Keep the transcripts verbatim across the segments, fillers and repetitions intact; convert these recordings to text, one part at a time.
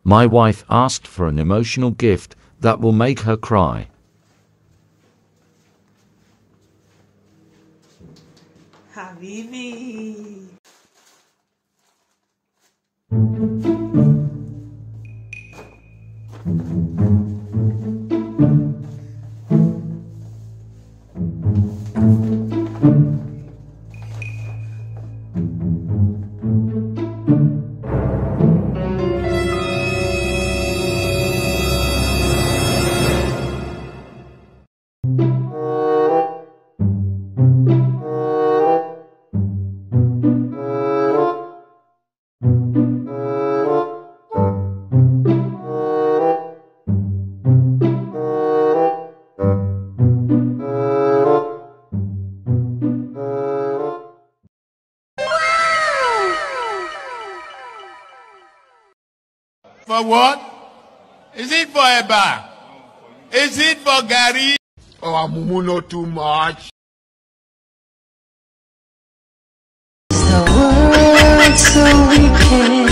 My wife asked for an emotional gift that will make her cry. Habibi. For what? Is it for Eba? Is it for Gary? Oh, Mumu, not too much. The world so wicked.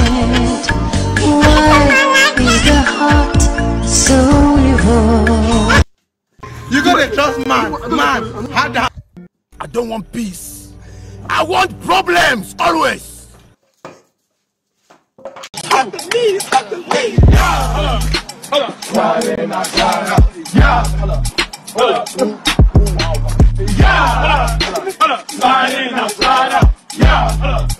Why is the heart so evil? You gotta trust man, man. How the I don't want peace. I want problems always. At the knees, at the knees. Yeah, hold up, sliding, I slide out. Yeah, hold up, hold up. Yeah, hold up, hold up, sliding, I slide out. Yeah, hold up.